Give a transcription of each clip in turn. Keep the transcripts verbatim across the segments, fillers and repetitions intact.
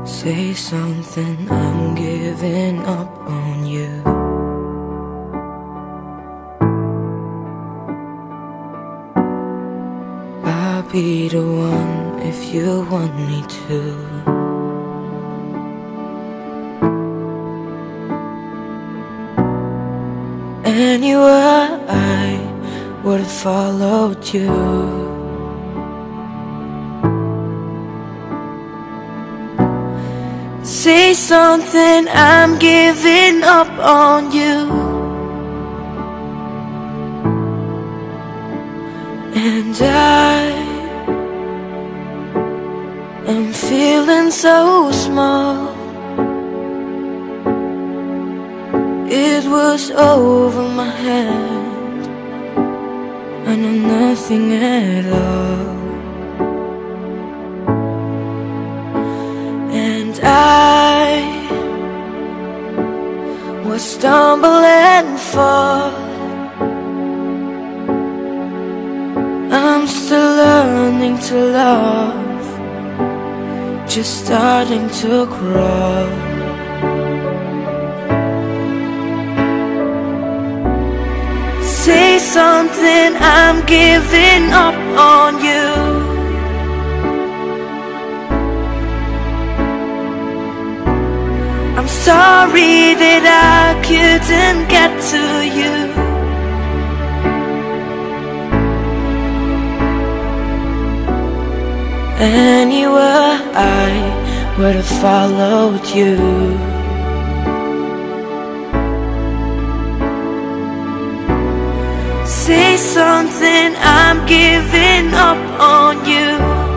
Say something, I'm giving up on you. I'll be the one if you want me to. Anywhere I would have followed you. Say something, I'm giving up on you. And I am feeling so small. It was over my head, I know nothing at all. And I was stumbling fall. I'm still learning to love, just starting to crawl. Say something, I'm giving up on you. I'm sorry that I couldn't get to you. Anywhere I would have followed you. Say something, I'm giving up on you.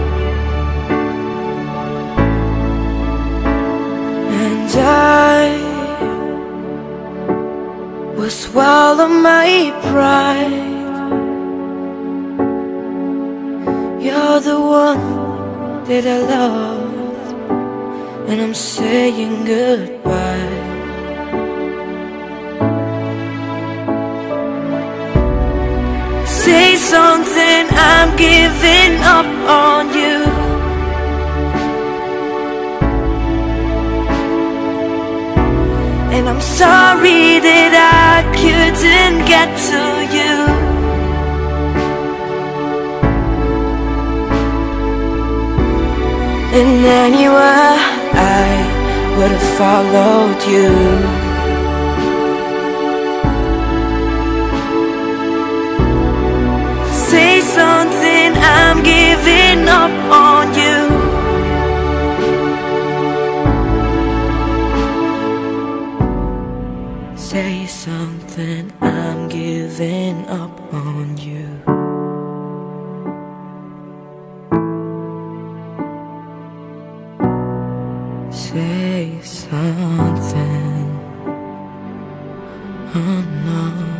And I will swallow my pride. You're the one that I love, and I'm saying goodbye. Say something, I'm giving up on you. And I'm sorry that I couldn't get to you. And anywhere I would have followed you. Say something, I'm giving up on you. Say something, I'm giving up on you. Say something, oh no.